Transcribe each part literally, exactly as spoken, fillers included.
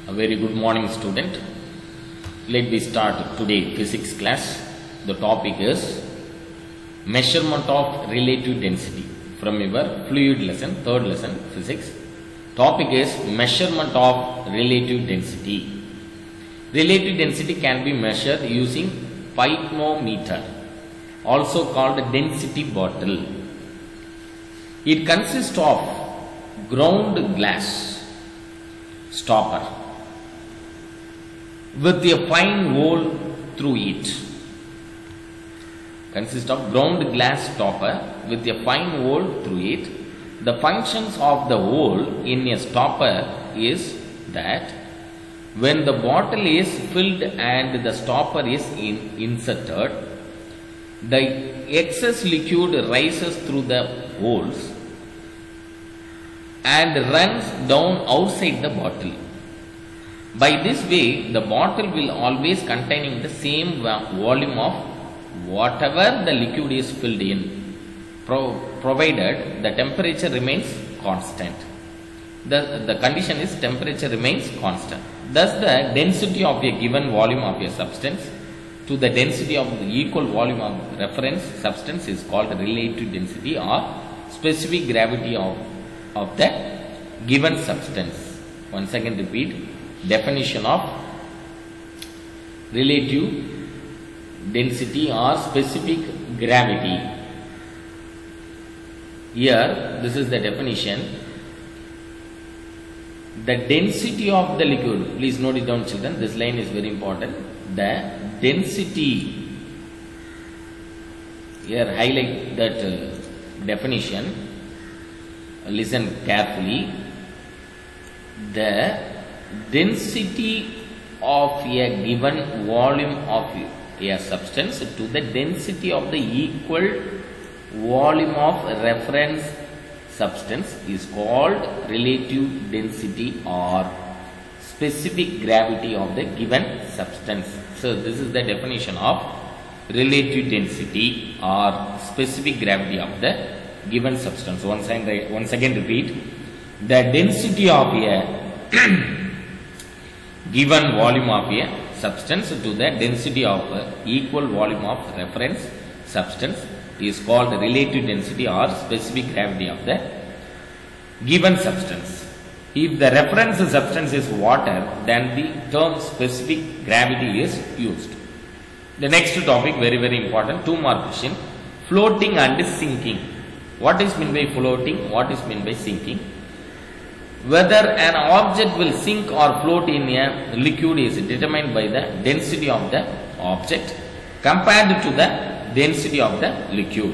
A very good morning, student. Let me start today physics class. The topic is measurement of relative density from your fluid lesson, third lesson physics. Topic is measurement of relative density. Relative density can be measured using pyrometer, also called density bottle. It consists of ground glass stopper with a fine hole through it. Consists of ground glass stopper with a fine hole through it. The functions of the hole in a stopper is that when the bottle is filled and the stopper is in inserted, the excess liquid rises through the holes and runs down outside the bottle. By this way, the bottle will always containing the same volume of whatever the liquid is filled in, pro provided the temperature remains constant. The, the condition is temperature remains constant. Thus, the density of a given volume of a substance to the density of the equal volume of reference substance is called relative density or specific gravity of, of the given substance. Once again repeat. Definition of relative density or specific gravity. Here, this is the definition. The density of the liquid, please note it down, children, this line is very important. The density, here highlight that uh, definition, listen carefully. The density of a given volume of a substance to the density of the equal volume of reference substance is called relative density or specific gravity of the given substance. So, this is the definition of relative density or specific gravity of the given substance. Once again, once again repeat. The density of a given volume of a substance to the density of equal volume of reference substance is called relative density or specific gravity of the given substance. If the reference substance is water, then the term specific gravity is used. The next topic, very very important, two more question. Floating and sinking. What is meant by floating? What is meant by sinking? Whether an object will sink or float in a liquid is determined by the density of the object compared to the density of the liquid.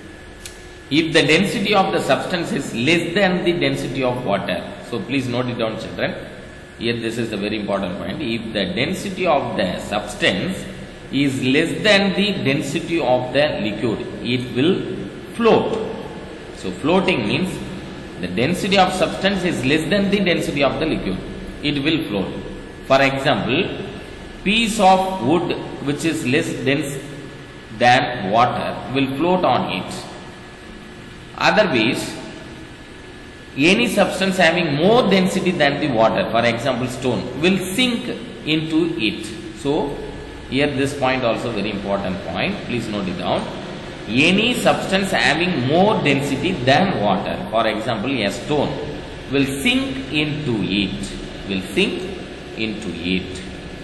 If the density of the substance is less than the density of water, so please note it down, children. Here this is the very important point. If the density of the substance is less than the density of the liquid, it will float. So floating means the density of substance is less than the density of the liquid. It will float. For example, piece of wood which is less dense than water will float on it. Otherwise, any substance having more density than the water, for example stone, will sink into it. So, here this point also very important point. Please note it down. Any substance having more density than water, for example a stone, will sink into it, will sink into it.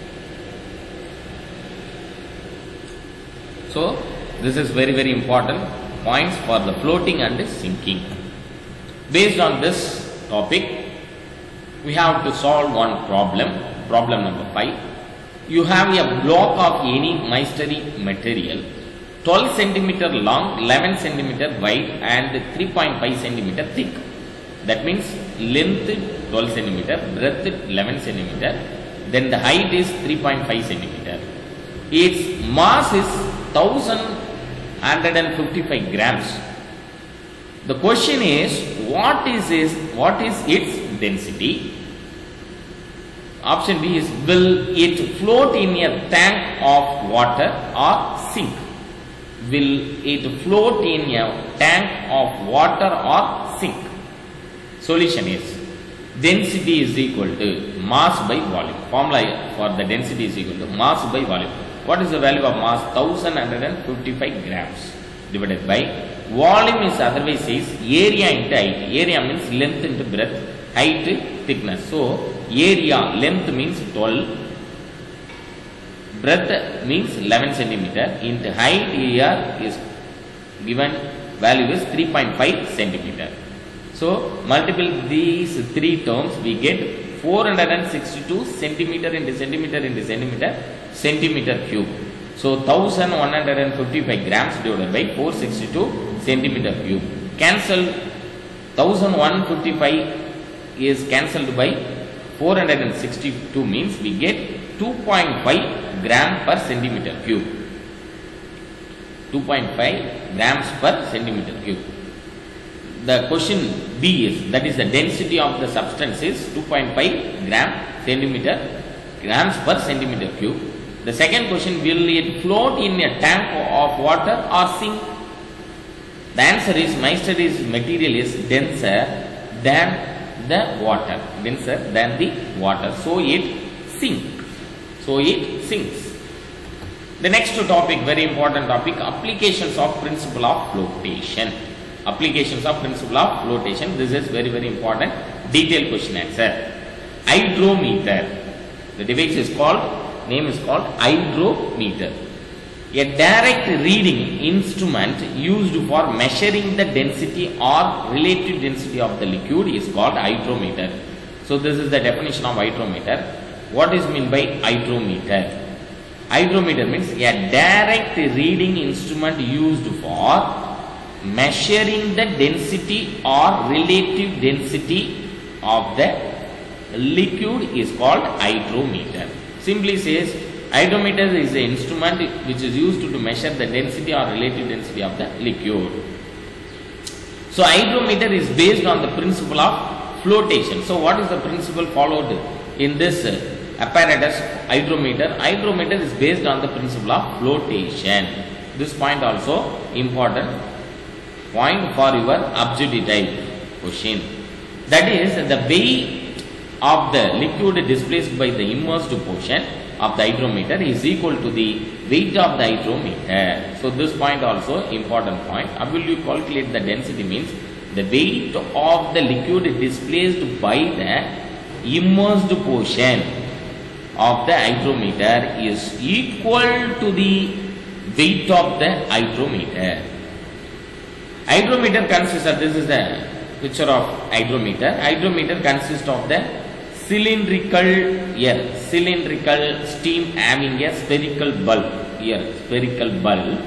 So, this is very very important points for the floating and sinking. Based on this topic, we have to solve one problem, problem number five. You have a block of any masonry material, twelve centimeter long, eleven centimeter wide and three point five centimeter thick. That means length twelve centimeter, breadth eleven centimeter, then the height is three point five centimeter. Its mass is one thousand one hundred fifty-five grams. The question is, what is its, what is its density? Option B is, will it float in a tank of water or sink? Will it float in a tank of water or sink? Solution is, density is equal to mass by volume. Formula for the density is equal to mass by volume. What is the value of mass? one thousand one hundred fifty-five grams divided by volume is otherwise says area into height. Area means length into breadth, height thickness. So area length means twelve, breadth means eleven centimeter, into height here is given value is three point five centimeter. So multiple these three terms, we get four hundred sixty-two centimeter into centimeter into centimeter centimeter cube. So one thousand one hundred fifty-five grams divided by four hundred sixty-two centimeter cube. Cancel one thousand one hundred fifty-five is cancelled by four hundred sixty-two, means we get two point five gram per centimeter cube. two point five grams per centimeter cube. The question B is, that is the density of the substance is two point five gram centimeter grams per centimeter cube. The second question, will it float in a tank of water or sink? The answer is Meister's material is denser than the water, denser than the water, so it sinks. So it sinks. The next topic, very important topic, applications of principle of flotation. Applications of principle of flotation. This is very very important. Detailed question answer. Hydrometer. The device is called, name is called hydrometer. A direct reading instrument used for measuring the density or relative density of the liquid is called hydrometer. So this is the definition of hydrometer. What is meant by hydrometer? Hydrometer means a direct reading instrument used for measuring the density or relative density of the liquid is called hydrometer. Simply says, hydrometer is an instrument which is used to measure the density or relative density of the liquid. So hydrometer is based on the principle of flotation. So what is the principle followed in this apparatus hydrometer? Hydrometer is based on the principle of flotation. This point also important point for your objective type question. That is, the weight of the liquid displaced by the immersed portion of the hydrometer is equal to the weight of the hydrometer. So this point also important point. How will you calculate the density? Means the weight of the liquid displaced by the immersed portion of the hydrometer is equal to the weight of the hydrometer. Hydrometer consists of, this is the picture of hydrometer. Hydrometer consists of the cylindrical here, cylindrical steam having a spherical bulb here, spherical bulb,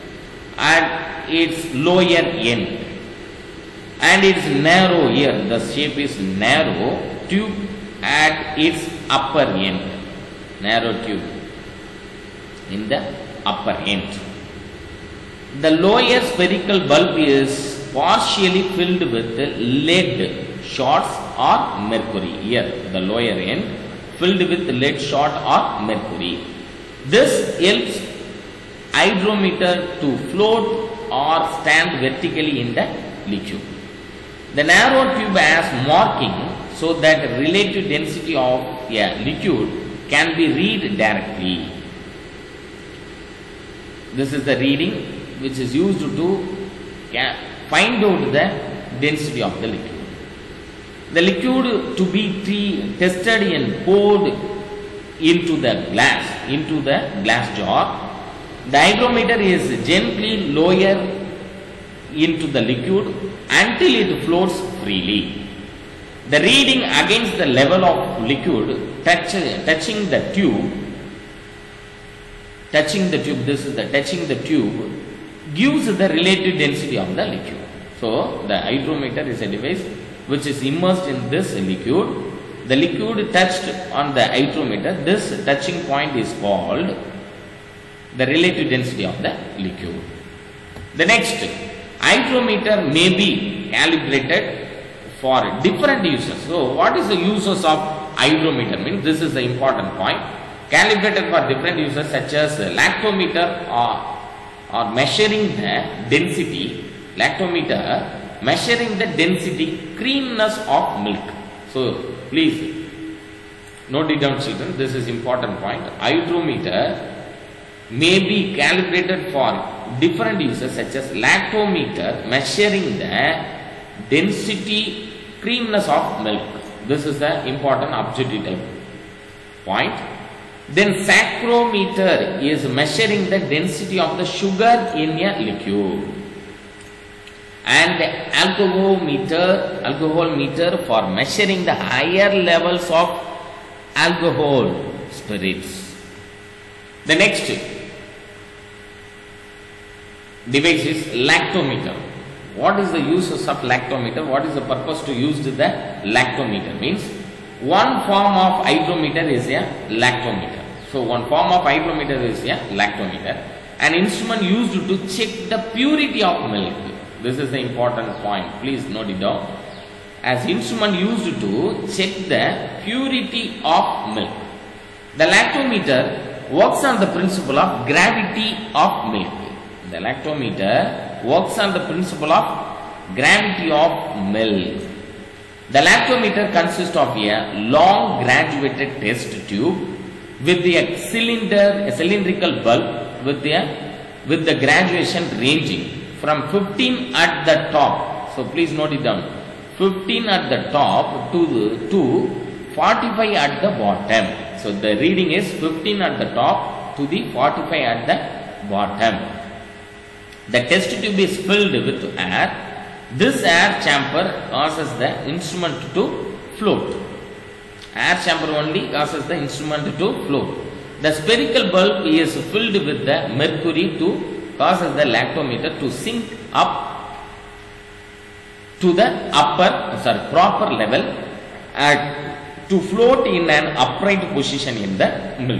and its lower end, and it's narrow here, the shape is narrow tube at its upper end, narrow tube in the upper end. The lower spherical bulb is partially filled with lead shots or mercury. Here the lower end filled with lead shot or mercury. This helps hydrometer to float or stand vertically in the liquid. The narrow tube has marking so that relative density of a liquid can be read directly. This is the reading which is used to find out the density of the liquid. The liquid to be tested and poured into the glass, into the glass jar. The hygrometer is gently lowered into the liquid until it floats freely. The reading against the level of liquid touch, touching the tube, touching the tube, this is the touching the tube, gives the relative density of the liquid. So the hydrometer is a device which is immersed in this liquid. The liquid touched on the hydrometer, this touching point is called the relative density of the liquid. The next, hydrometer may be calibrated for different uses. So what is the uses of hydrometer? Means this is the important point. Calibrated for different uses such as lactometer or or measuring the density, lactometer measuring the density creaminess of milk. So please note it down, children. This is important point. Hydrometer may be calibrated for different uses such as lactometer, measuring the density creaminess of milk. This is the important objective type point. Then saccharometer is measuring the density of the sugar in a liquid. And alcohol meter, alcohol meter for measuring the higher levels of alcohol spirits. The next device is lactometer. What is the uses of lactometer? What is the purpose to use the lactometer? Means one form of hydrometer is a lactometer. So one form of hydrometer is a lactometer. An instrument used to check the purity of milk. This is the important point. Please note it down. As instrument used to check the purity of milk. The lactometer works on the principle of gravity of milk. The lactometer works on the principle of gravity of milk. The lactometer consists of a long graduated test tube with a cylinder, a cylindrical bulb with the with the graduation ranging from fifteen at the top. So please note it down. fifteen at the top to the, to forty-five at the bottom. So the reading is fifteen at the top to the forty-five at the bottom. The test tube is filled with air. This air chamber causes the instrument to float. Air chamber only causes the instrument to float. The spherical bulb is filled with the mercury to causes the lactometer to sink up to the upper, sorry, proper level and to float in an upright position in the milk.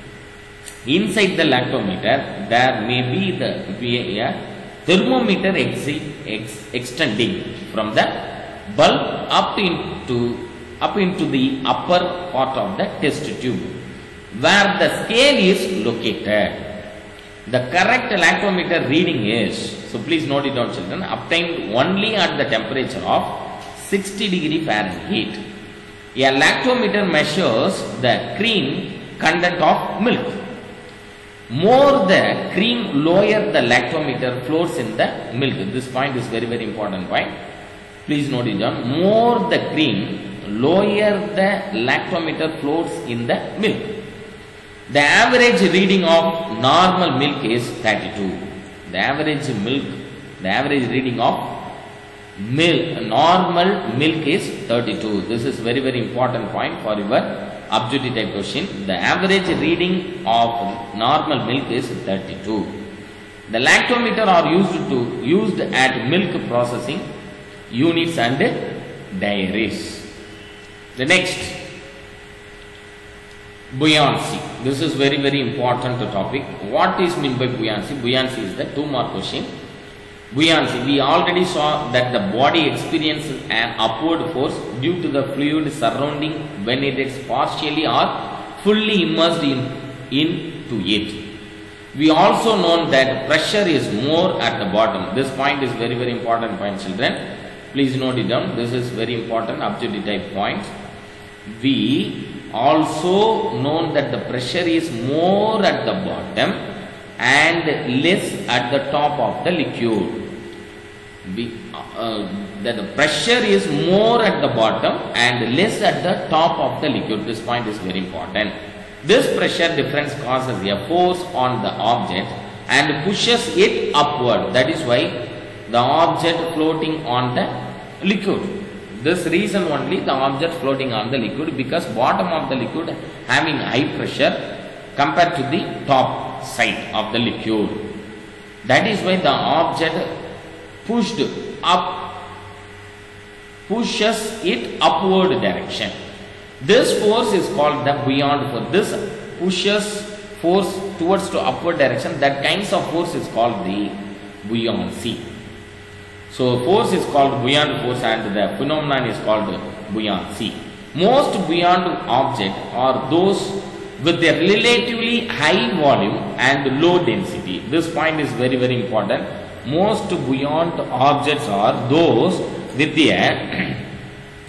Inside the lactometer, there may be the be a thermometer ex ex extending from the bulb up into up into the upper part of the test tube, where the scale is located. The correct lactometer reading is, so please note it down, children, obtained only at the temperature of sixty degree Fahrenheit. A lactometer measures the cream content of milk. More the cream, lower the lactometer floats in the milk. This point is very very important point. Please note it down. More the cream, lower the lactometer floats in the milk. The average reading of normal milk is thirty-two. The average milk, the average reading of milk, normal milk is thirty-two. This is very very important point for your objective type question. The average reading of normal milk is thirty-two. The lactometer are used to used at milk processing units and dairies. The next, buoyancy. This is very very important topic. What is meant by buoyancy? Buoyancy is the two mark question. Buoyancy, we already saw that the body experiences an upward force due to the fluid surrounding when it is partially or fully immersed in, into it. We also know that pressure is more at the bottom. This point is very very important point, children. Please note it down. This is very important objective type point. We also know that the pressure is more at the bottom and less at the top of the liquid. Be, uh, that the pressure is more at the bottom and less at the top of the liquid. This point is very important. This pressure difference causes a force on the object and pushes it upward. That is why the object floating on the liquid. This reason only the object floating on the liquid, because bottom of the liquid having high pressure compared to the top side of the liquid. That is why the object pushed up pushes it upward direction. This force is called the buoyant force. This pushes force towards to upward direction. That kinds of force is called the buoyancy. So force is called buoyant force and the phenomenon is called buoyancy. Most buoyant objects are those with a relatively high volume and low density. This point is very very important. Most buoyant objects are those with a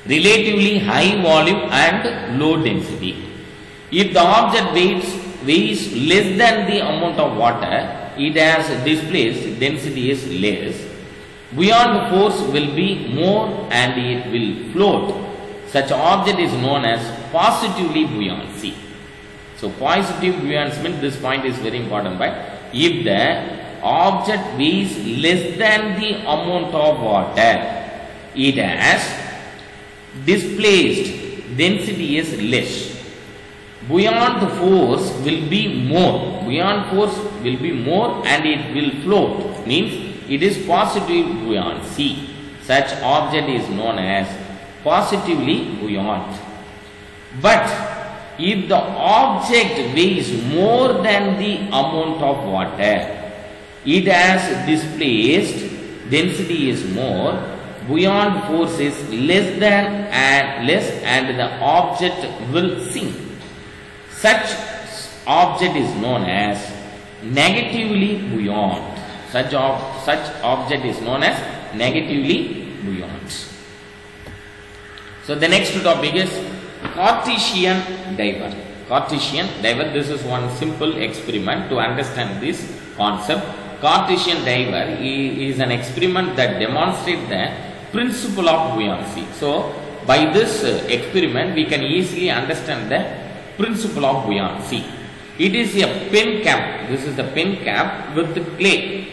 relatively high volume and low density. If the object weighs, weighs less than the amount of water it has displaced, density is less, buoyant force will be more and it will float. Such object is known as positively buoyancy. So positive buoyancy means, this point is very important, but if the object weighs less than the amount of water it has displaced, density is less, buoyant force will be more, buoyant force will be more and it will float, means it is positive buoyancy. Such object is known as positively buoyant. But if the object weighs more than the amount of water it has displaced, density is more, buoyant force is less than and less and the object will sink. Such object is known as negatively buoyant. Such, ob such object is known as negatively buoyant. So the next topic is Cartesian diver. Cartesian diver, this is one simple experiment to understand this concept. Cartesian diver is an experiment that demonstrates the principle of buoyancy. So by this experiment we can easily understand the principle of buoyancy. It is a pen cap. This is the pen cap with clay.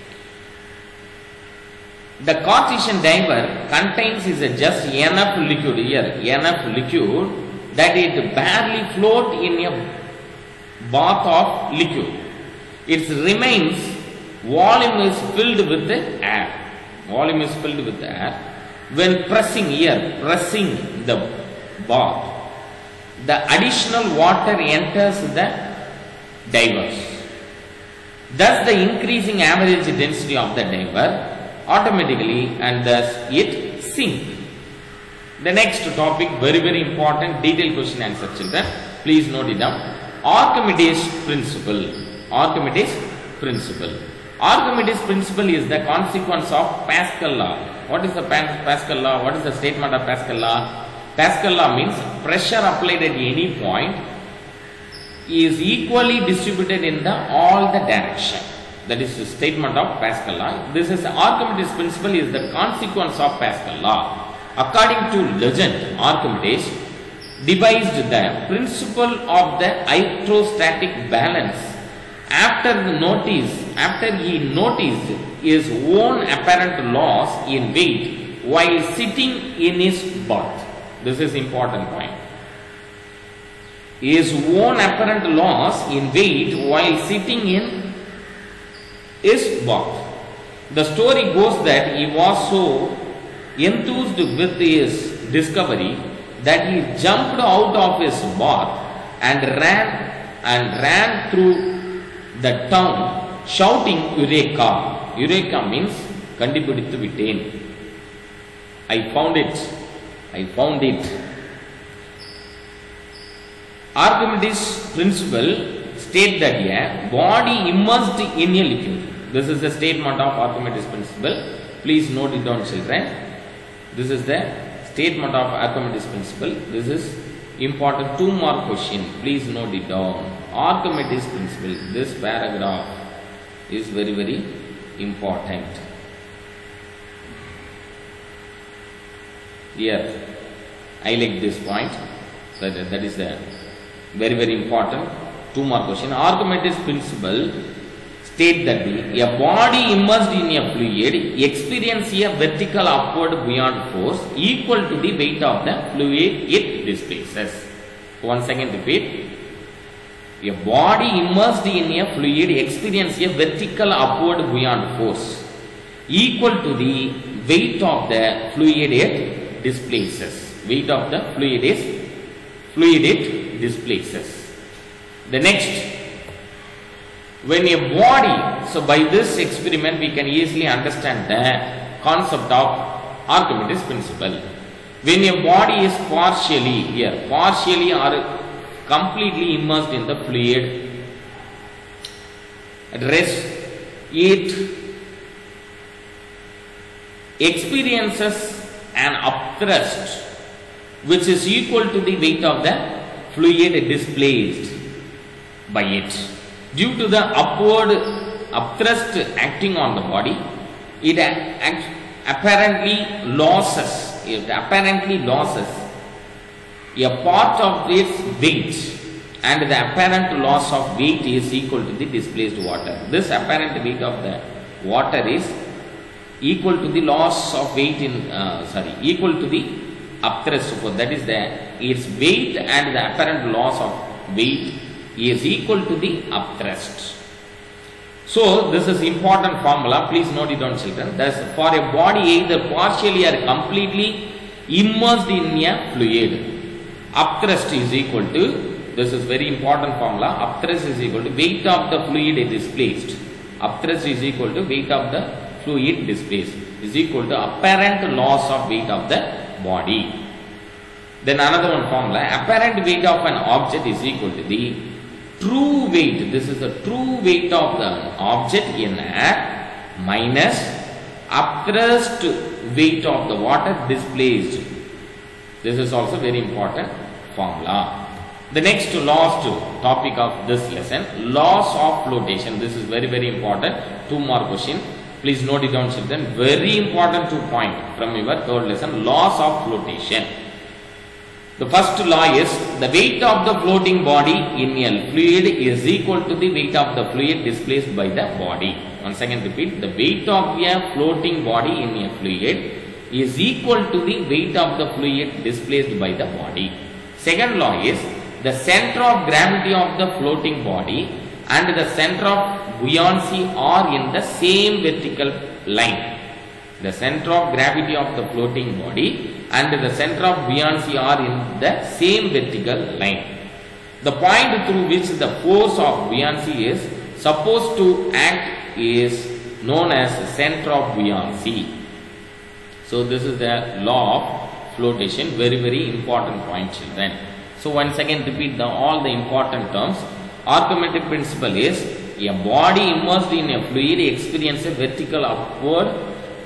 The Cartesian diver contains is a just enough liquid here, enough liquid that it barely float in a bath of liquid. Its remains volume is filled with the air. Volume is filled with the air. When pressing here, pressing the bath, the additional water enters the divers. Thus the increasing average density of the diver automatically and thus it sinks. The next topic, very very important, detailed question answer children. Please note it down. Archimedes principle. Archimedes principle. Archimedes principle is the consequence of Pascal law. What is the Pascal law? What is the statement of Pascal law? Pascal law means pressure applied at any point is equally distributed in the all the direction. That is the statement of Pascal law. This is Archimedes principle is the consequence of Pascal law. According to legend, Archimedes devised the principle of the hydrostatic balance after the notice after he noticed his own apparent loss in weight while sitting in his bath. This is important point. His own apparent loss in weight while sitting in his bath. The story goes that he was so enthused with his discovery that he jumped out of his bath and ran and ran through the town shouting Eureka. Eureka means Kandipidithu Vitteen. I found it. I found it. Archimedes principle states that a body immersed in a liquid. This is the statement of Archimedes principle. Please note it down, children. This is the statement of Archimedes principle. This is important two mark question. Please note it down. Archimedes principle. This paragraph is very very important. Here, I like this point. That, that is the very very important two mark question. Archimedes principle state that the, a body immersed in a fluid experiences a vertical upward buoyant force equal to the weight of the fluid it displaces. Once again repeat. A body immersed in a fluid experiences a vertical upward buoyant force equal to the weight of the fluid it displaces. Weight of the fluid is fluid it displaces. The next, when a body, so by this experiment we can easily understand the concept of Archimedes principle. When a body is partially here, partially or completely immersed in the fluid, at rest, it experiences an upthrust which is equal to the weight of the fluid displaced by it. Due to the upward upthrust acting on the body, it apparently loses, it apparently loses a part of its weight, and the apparent loss of weight is equal to the displaced water. This apparent weight of the water is equal to the loss of weight in, uh, sorry, equal to the upthrust. So that is the, its weight and the apparent loss of weight is equal to the upthrust. So this is important formula, please note it down children. Thus for a body either partially or completely immersed in a fluid, upthrust is equal to, this is very important formula, upthrust is equal to weight of the fluid displaced. Upthrust is equal to weight of the fluid displaced is equal to apparent loss of weight of the body. Then another one formula, apparent weight of an object is equal to the true weight, this is the true weight of the object in air minus upthrust weight of the water displaced. This is also very important formula. The next last topic of this lesson, loss of flotation. This is very very important, two more question. Please note it down children, very important two point from your third lesson, loss of flotation. The first law is the weight of the floating body in a fluid is equal to the weight of the fluid displaced by the body. Once again repeat, the weight of a floating body in a fluid is equal to the weight of the fluid displaced by the body. Second law is the center of gravity of the floating body and the center of buoyancy are in the same vertical line. The center of gravity of the floating body and the center of buoyancy are in the same vertical line. The point through which the force of buoyancy is supposed to act is known as the center of buoyancy. So this is the law of flotation, very very important point children. So once again repeat the, all the important terms. Archimedes principle is a body immersed in a fluid experiences a vertical upward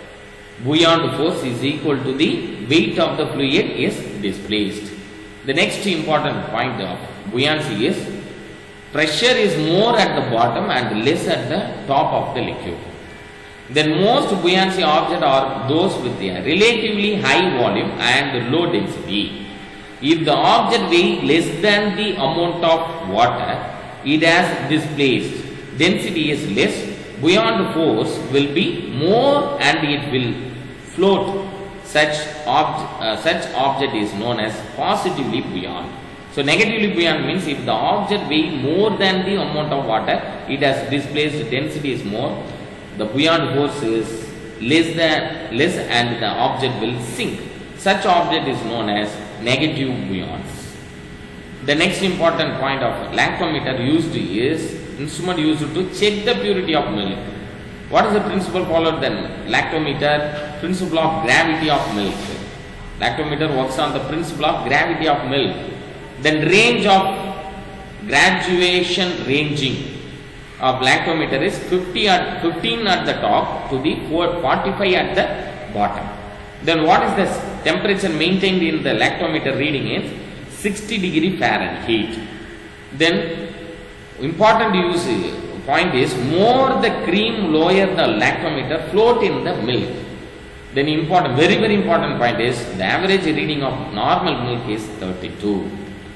buoyant force is equal to the weight of the fluid is displaced. The next important point of buoyancy is pressure is more at the bottom and less at the top of the liquid. Then most buoyancy objects are those with a relatively high volume and low density. If the object weighs less than the amount of water it has displaced, density is less, buoyant force will be more and it will float. Such, ob uh, such object is known as positively buoyant. So negatively buoyant means if the object weighs more than the amount of water it has displaced, density is more, the buoyant force is less than less and the object will sink. Such object is known as negative buoyance. The next important point of lactometer used is instrument used to check the purity of milk. What is the principle followed then? Lactometer, principle of gravity of milk. Lactometer works on the principle of gravity of milk. Then range of graduation ranging of lactometer is fifty at, fifteen at the top to the forty-five at the bottom. Then what is the temperature maintained in the lactometer reading is sixty degree Fahrenheit. Then important use point is more the cream lower the lactometer float in the milk. Then important, very very important point is the average reading of normal milk is thirty-two.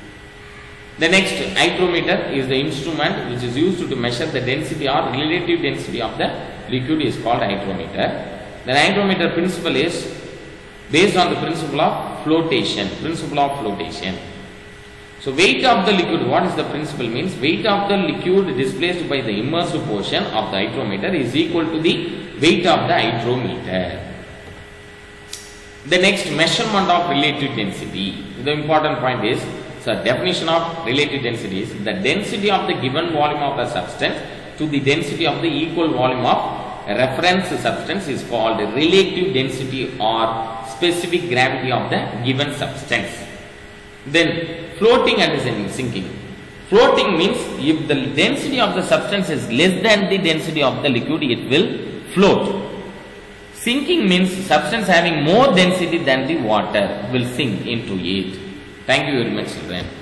The next hydrometer is the instrument which is used to measure the density or relative density of the liquid is called hydrometer. The hydrometer principle is based on the principle of flotation, principle of flotation. So weight of the liquid, what is the principle means? Weight of the liquid displaced by the immersed portion of the hydrometer is equal to the weight of the hydrometer. The next, measurement of relative density. The important point is, so definition of relative density is the density of the given volume of a substance to the density of the equal volume of a reference substance is called relative density or specific gravity of the given substance. Then floating and sinking. Floating means if the density of the substance is less than the density of the liquid, it will float. Sinking means substance having more density than the water will sink into it. Thank you very much, children.